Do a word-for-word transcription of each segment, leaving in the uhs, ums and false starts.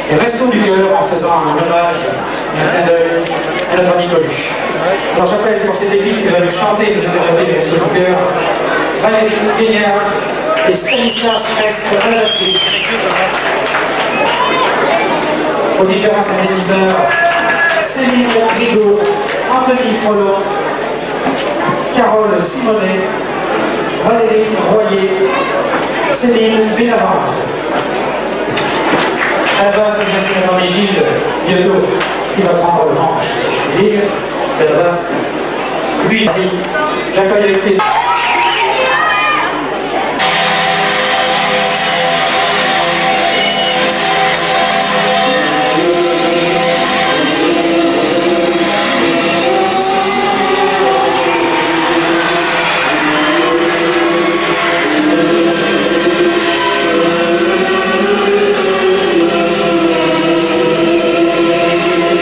Et restons du cœur en faisant un hommage et un clin d'œil à notre ami Coluche. Alors j'appelle pour cette équipe qui va nous chanter, nous interpréter les Restos du cœur, Valérie Guignard et Stanislas Restre à la batterie. Aux différents synthétiseurs, Céline Rigaud, Anthony Frollo, Carole Simonet, Valérie Royer, Céline Bénavente. À la basse, c'est bien sûr notre ami Gilles Biotto qui va prendre le manche, si je puis dire, de la basse. Et puis, j'accueille avec plaisir.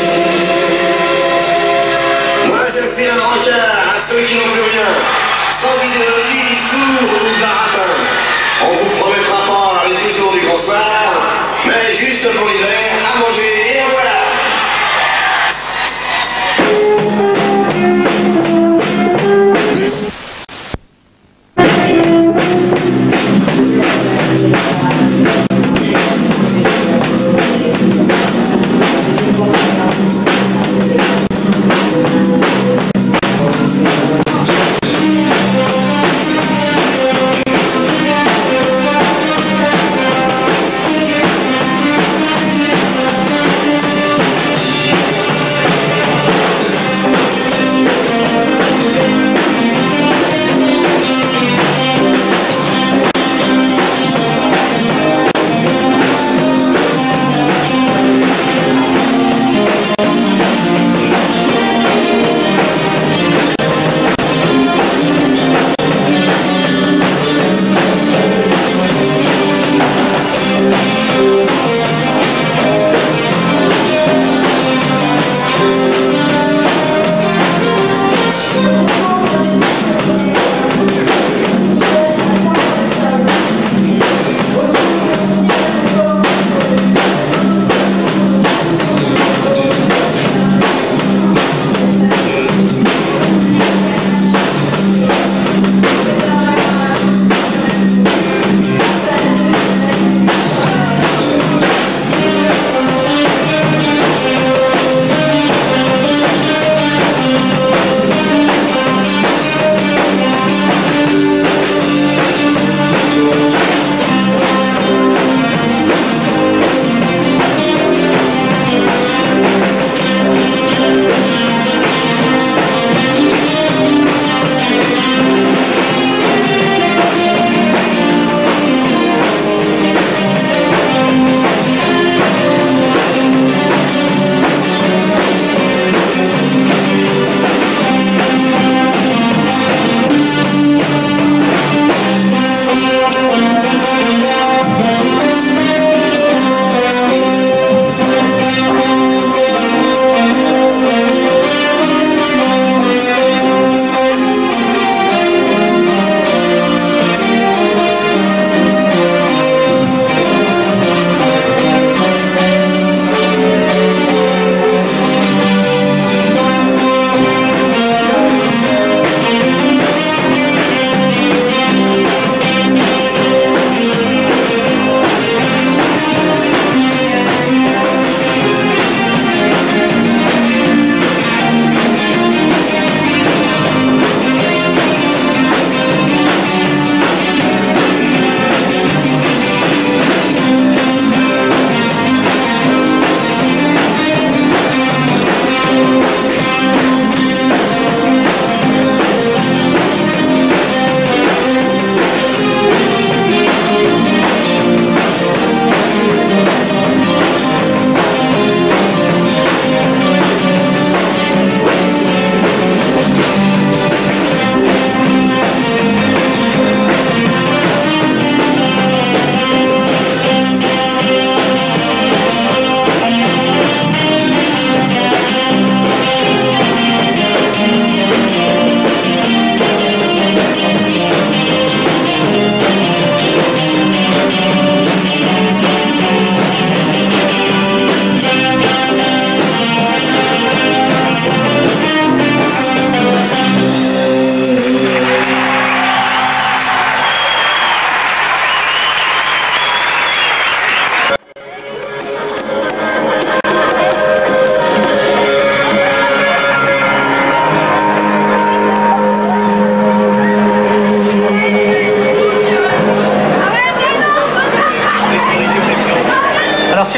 Ceux qui n'ont plus rien.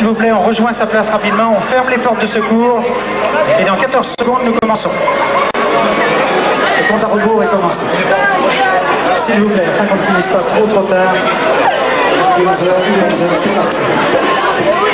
vous plaît, on rejoint sa place rapidement, on ferme les portes de secours et dans quatorze secondes, nous commençons. Le compte à rebours est commencé. S'il vous plaît, afin qu'on ne finisse pas trop trop tard. onze heures, onze heures, c'est parti.